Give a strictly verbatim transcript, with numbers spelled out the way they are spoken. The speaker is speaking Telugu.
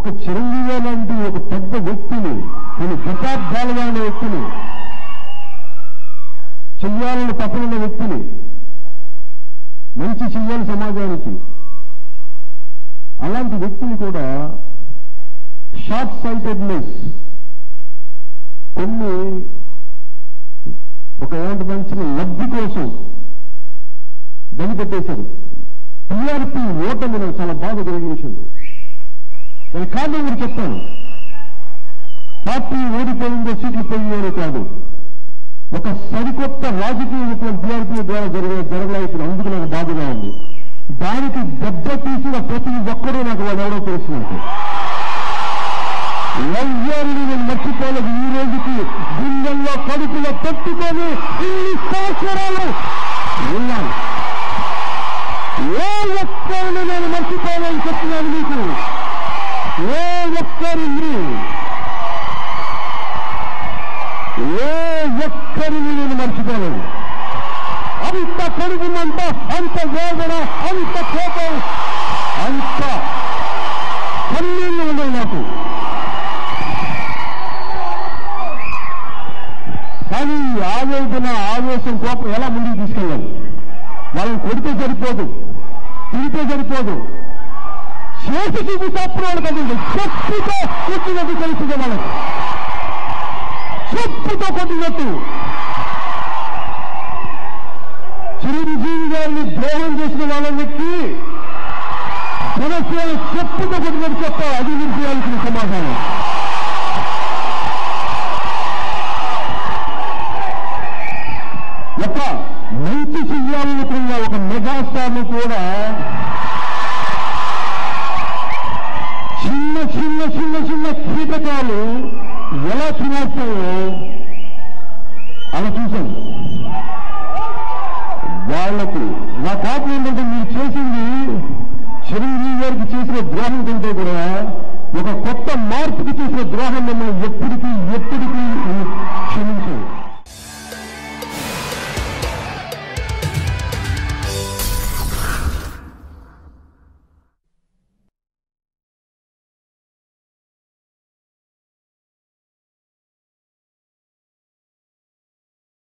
ఒక చిరంజీవి లాంటి ఒక పెద్ద వ్యక్తిని కొన్ని దశాబ్దాలుగా ఉన్న వ్యక్తిని చెయ్యాలని తప్పనున్న వ్యక్తిని మంచి చెయ్యాలి సమాజానికి, అలాంటి వ్యక్తిని కూడా షార్ట్ సైటెడ్నెస్ కొన్ని ఒక ఏమంటే మంచి లబ్ధి కోసం గడిపెట్టేశారు. టీఆర్పీ ఓటమి నాకు చాలా బాధ కలిగించింది. నేను కాదు మీరు చెప్తాను, పార్టీ ఓడిపోయిందో సీట్లు పోయిందో కాదు, ఒక సరికొత్త రాజకీయ విప్లవం టీఆర్పీ ద్వారా జరిగే జరగలేదు. అందుకు నాకు బాధగా ఉంది. దానికి దెబ్బ తీసిన ప్రతి ఒక్కరూ నాకు వాళ్ళు ఎవరో తెలుసుకున్నట్టు వైద్యాన్ని నేను మర్చిపోలేదు. ఈ రోజుకి గుండెల్లో కడుపులో పెట్టుకొని ఇన్ని సంవత్సరాలు ఉన్నాను. ఏ ఒక్కరిని నేను మర్చిపోవాలని చెప్తున్నాను మీకు. ఏ ఒక్కరిని ఏ ఒక్కరిని నేను మర్చిపోలేదు. అంత కడుగునంత, అంత వేదన, అంత కోపం, అంత కన్నీళ్ళు ఉన్నాయి నాకు. కానీ ఆవేదన, ఆవేశం, కోపం ఎలా ముందుకు తీసుకెళ్ళాలి? వాళ్ళని కొడితే సరిపోదు, తిరిగితే సరిపోదు, చేసి చూపిస్తప్పుడు వాళ్ళు కదండి. చెప్పుతో కొట్టినట్టు తెలుస్తుంది వాళ్ళకి, చెప్పుతో కొట్టినట్టు. చిరంజీవి గారిని ద్రోహం చేసిన వాళ్ళకి జనసేన చెప్పుతో కొట్టినట్టు చెప్పాలి. అది మీరు చేయాల్సిన సమాధానం. ఒక మంచి చెయ్యాలనుకున్న ఒక మెగాస్టార్ను కూడా చిన్న చిన్న చిన్న చిన్న కీటకాలు ఎలా తినేస్తాయో అలా చూశాను. వాళ్లకు నా కోపం ఏంటంటే, మీరు చేసింది చిరంజీవి గారికి చేసిన ద్రోహం కంటే కూడా ఒక కొత్త మార్పుకి చేసిన ద్రోహం మిమ్మల్ని ఎప్పటికీ ఎప్పటికీ